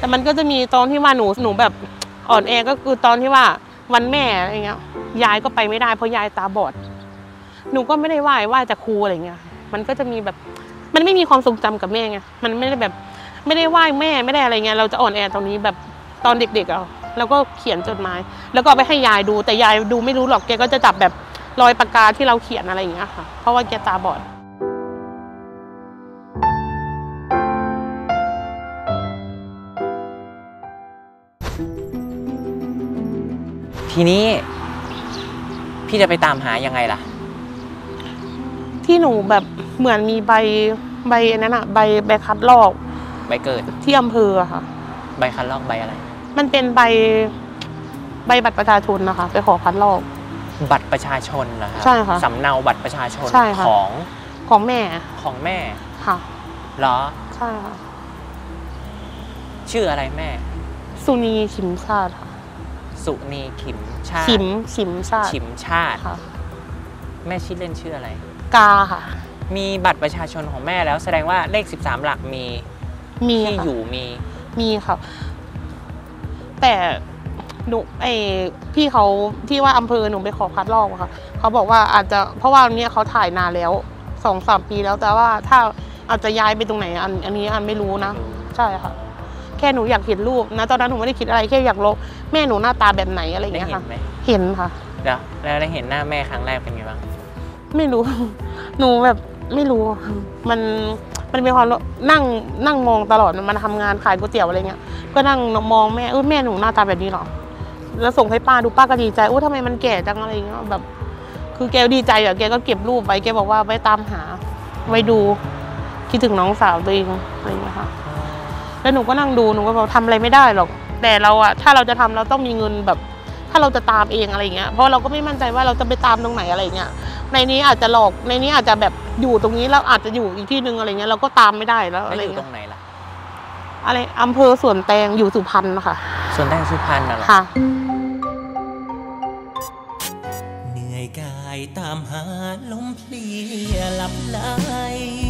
แต่มันก็จะมีตอนที่ว่าหนูแบบอ่อนแอก็คือตอนที่ว่าวันแม่อะไรเงี้ยยายก็ไปไม่ได้เพราะยายตาบอดหนูก็ไม่ได้ไหว้จากครูอะไรเงี้ยมันก็จะมีแบบมันไม่มีความทรงจำกับแม่ไงมันไม่ได้แบบไม่ได้ไหว้แม่ไม่ได้อะไรเงี้ยเราจะอ่อนแอตรงนี้แบบตอนเด็กๆเราก็เขียนจดหมายแล้วก็ไปให้ยายดูแต่ยายดูไม่รู้หรอกแกก็จะจับแบบรอยปากกาที่เราเขียนอะไรอย่างเงี้ยค่ะเพราะว่าแกตาบอดทีนี้พี่จะไปตามหายังไงล่ะที่หนูแบบเหมือนมีใบนั้นอะใบคัดลอกใบเกิดที่อำเภอค่ะใบคัดลอกใบอะไรมันเป็นใบบัตรประชาชนนะคะไปขอคัดลอกบัตรประชาชนเหรอครับใช่ค่ะสำเนาบัตรประชาชนของแม่ค่ะเหรอใช่ค่ะชื่ออะไรแม่สุนีขิมชาติค่ะสุนีขิมชาติขิมชาติค่ะแม่ชื่อเล่นชื่ออะไรกาค่ะมีบัตรประชาชนของแม่แล้วแสดงว่าเลข13หลักมีที่อยู่มีค่ะแต่หนูพี่เขาที่ว่าอำเภอหนูไปขอคัดลอกค่ะเขาบอกว่าอาจจะเพราะว่าเนี้ยเขาถ่ายนานแล้ว 2-3 ปีแล้วแต่ว่าถ้าอาจจะย้ายไปตรงไหนอันนี้อันไม่รู้นะใช่ค่ะแค่หนูอยากเห็นรูปนะตอนนั้นหนูไม่ได้คิดอะไรแค่อยากลบแม่หนูหน้าตาแบบไหนอะไรอย่างเงี้ยค่ะเห็นค่ะแล้วได้เห็นหน้าแม่ครั้งแรกเป็นไงบ้างไม่รู้หนูแบบไม่รู้มันมีความนั่งมองตลอดมันทำงานขายก๋วยเตี๋ยวอะไรเงี้ยก็นั่งมองแม่แม่หนูหน้าตาแบบนี้หรอแล้วส่งให้ป้าดูป้าก็ดีใจทำไมมันแก่จังอะไรเงี้ยแบบคือแกดีใจอ่ะแกก็เก็บรูปไว้แกบอกว่าไว้ตามหาไว้ดูคิดถึงน้องสาวตัวเองอะไรเงี้ยค่ะแล้วหนูก็นั่งดูหนูก็บอกทำอะไรไม่ได้หรอกแต่เราอ่ะถ้าเราจะทำเราต้องมีเงินแบบถ้าเราจะตามเองอะไรเงี้ยเพราะเราก็ไม่มั่นใจว่าเราจะไปตามตรงไหนอะไรเงี้ยในนี้อาจจะหลอกในนี้อาจจะแบบอยู่ตรงนี้แล้วอาจจะอยู่อีกที่นึงอะไรเงี้ยเราก็ตามไม่ได้แล้วอะไรอยู่ตรงไหนล่ะอะไรอำเภอสวนแตงอยู่สุพรรณนะคะสวนแตงสุพรรณน่ะเหรอค่ะเหนื่อยกายตามหาลมเพลียหลับไหล